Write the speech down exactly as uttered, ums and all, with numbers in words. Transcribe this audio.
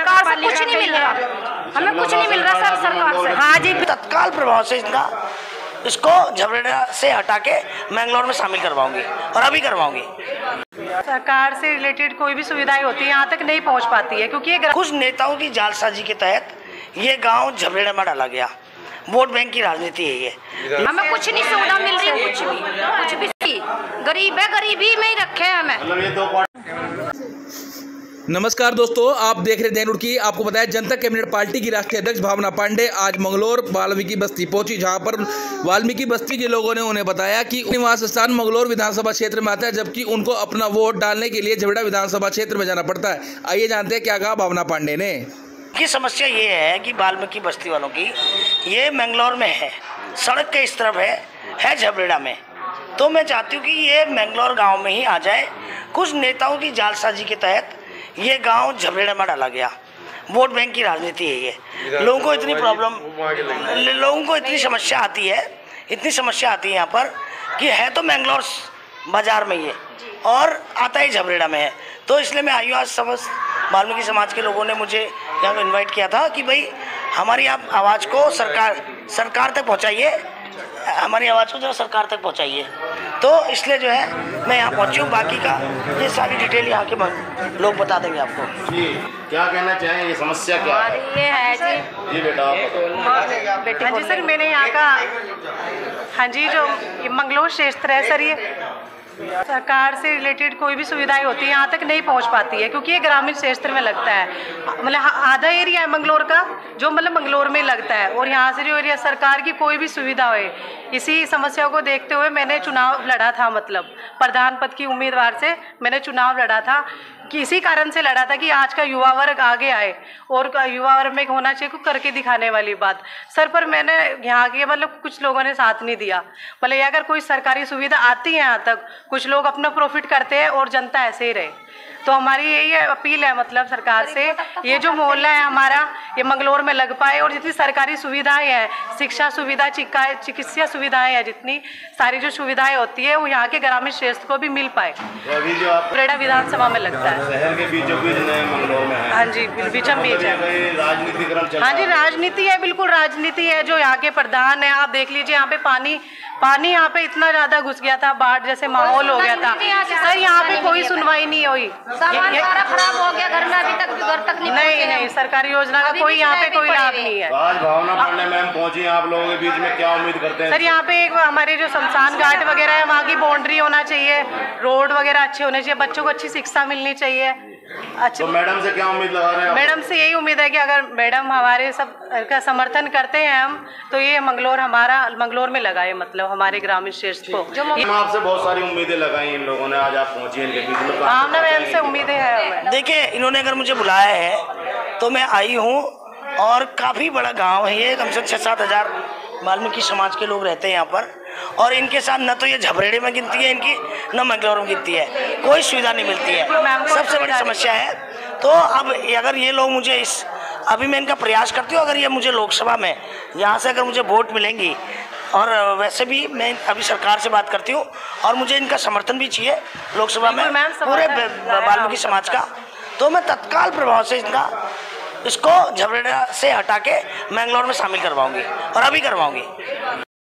सरकार से कुछ नहीं मिल रहा, हमें कुछ नहीं मिल रहा सर सरकार से। हाँ जी, तत्काल प्रभाव से इनका इसको झबरेड़ा से हटा के मैंगलोर में शामिल करवाऊंगी और अभी करवाऊंगी। सरकार से रिलेटेड कोई भी सुविधाएं होती है यहाँ तक नहीं पहुँच पाती है, क्योंकि कुछ नेताओं की जालसाजी के तहत ये गांव झबरेड़ा में डाला गया। वोट बैंक की राजनीति है ये। हमें कुछ नहीं सुविधा मिल रही, कुछ भी कुछ भी गरीब है, गरीबी में ही रखे हैं हमें। नमस्कार दोस्तों, आप देख रहे दैनिक रुड़की। आपको बताया जनता कैबिनेट पार्टी की राष्ट्रीय अध्यक्ष भावना पांडे आज मंगलोर वाल्मीकि बस्ती पहुंची, जहां पर वाल्मीकि बस्ती के लोगों ने उन्हें बताया कि निवास स्थान मंगलोर विधानसभा क्षेत्र में आता है, जबकि उनको अपना वोट डालने के लिए झबरेड़ा विधानसभा क्षेत्र में जाना पड़ता है। आइए जानते हैं क्या कहा भावना पांडे ने। की समस्या ये है कि वाल्मीकि बस्ती वालों की ये मैंगलोर में है, सड़क के इस तरफ है है झबरेड़ा में। तो मैं चाहती हूँ कि ये मैंगलोर गाँव में ही आ जाए। कुछ नेताओं की जालसाजी के तहत ये गांव झबरेड़ा में डाला गया। वोट बैंक की राजनीति है ये। लोगों को इतनी प्रॉब्लम, लोगों को इतनी समस्या आती है, इतनी समस्या आती है यहाँ पर कि है तो मैंगलोर बाजार में ही है और आता ही झबरेड़ा में है। तो इसलिए मैं आयु आज समझ वाल्मीकि समाज के लोगों ने मुझे यहाँ पर इन्वाइट किया था कि भाई हमारी आप आवाज़ को सरकार सरकार तक पहुँचाइए, हमारी आवाज़ को जो सरकार तक पहुँचाइए। तो इसलिए जो है मैं यहाँ पहुँची हूँ। बाकी का ये सारी डिटेल यहाँ के लोग बता देंगे आपको। जी क्या कहना चाहें, ये समस्या क्या है? ये है जी जी बेटा बेटे। हाँ जी सर, मैंने यहाँ का हाँ जी जो मंगलोर क्षेत्र है सर, ये सरकार से रिलेटेड कोई भी सुविधाएं होती है यहाँ तक नहीं पहुँच पाती है, क्योंकि ये ग्रामीण क्षेत्र में लगता है। मतलब आधा एरिया है मंगलोर का जो मतलब मंगलोर में लगता है, और यहाँ से जो एरिया सरकार की कोई भी सुविधा हो, इसी समस्या को देखते हुए मैंने चुनाव लड़ा था। मतलब प्रधान पद की उम्मीदवार से मैंने चुनाव लड़ा था कि इसी कारण से लड़ा था कि आज का युवा वर्ग आगे आए और युवा वर्ग में होना चाहिए कुछ करके दिखाने वाली बात सर। पर मैंने यहाँ के मतलब कुछ लोगों ने साथ नहीं दिया। भले अगर कोई सरकारी सुविधा आती है यहाँ तक, कुछ लोग अपना प्रॉफिट करते हैं और जनता ऐसे ही रहे। तो हमारी यही अपील है मतलब सरकार से, ये जो मोहल्ला है हमारा ये मंगलोर में लग पाए और जितनी सरकारी सुविधाएं हैं, शिक्षा सुविधा, चिकित्सा सुविधाएं हैं, जितनी सारी जो सुविधाएं होती है वो यहाँ के ग्रामीण क्षेत्र को भी मिल पाए। अभी जो आप झबरेड़ा विधानसभा में लगता है, शहर के बीचों बीच मंगलोर में है। हाँ जी बीचम बीच है। राजनीतिकरण चल रहा है। हाँ जी राजनीति है, बिल्कुल राजनीति है। जो यहाँ के प्रधान है, आप देख लीजिए यहाँ पे पानी पानी यहाँ पे इतना ज्यादा घुस गया था, बाढ़ जैसे माहौल हो गया था सर। यहाँ पे कोई सुनवाई नहीं हुई, सामान सारा खराब हो गया, घर में अभी तक भी घर तक नहीं नहीं नहीं सरकारी योजना का कोई यहाँ पे कोई लाभ नहीं है। आज भावना पांडे मैम पहुंची, आप लोगों के बीच में क्या उम्मीद करते हैं सर? यहाँ पे एक हमारे जो शमशान घाट वगैरह है वहाँ की बाउंड्री होना चाहिए, रोड वगैरह अच्छे होने चाहिए, बच्चों को अच्छी शिक्षा मिलनी चाहिए। अच्छा, तो मैडम से क्या उम्मीद लगा रहे हैं? मैडम से यही उम्मीद है कि अगर मैडम हमारे सब का समर्थन करते हैं हम, तो ये मंगलोर हमारा मंगलोर में लगाए, मतलब हमारे ग्रामीण क्षेत्र को। जो आपसे बहुत सारी उम्मीदें लगाई इन लोगों ने, आज आप पहुंची इनके बीच में। हाँ मैम से उम्मीदें हैं। देखिए इन्होंने अगर मुझे बुलाया है तो मैं आई हूँ, और काफ़ी बड़ा गांव है ये, कम से कम छः सात हज़ार वाल्मीकि समाज के लोग रहते हैं यहाँ पर। और इनके साथ न तो ये झबरेड़े में गिनती है इनकी, न मंगलोर में गिनती है, कोई सुविधा नहीं मिलती है, सबसे बड़ी समस्या है। तो अब अगर ये लोग मुझे इस अभी मैं इनका प्रयास करती हूँ, अगर ये मुझे लोकसभा में यहाँ से अगर मुझे वोट मिलेंगी, और वैसे भी मैं अभी सरकार से बात करती हूँ और मुझे इनका समर्थन भी चाहिए लोकसभा में पूरे वाल्मीकि समाज का, तो मैं तत्काल प्रभाव से इनका इसको झबरेड़ा से हटा के मैंगलोर में शामिल करवाऊंगी और अभी करवाऊंगी।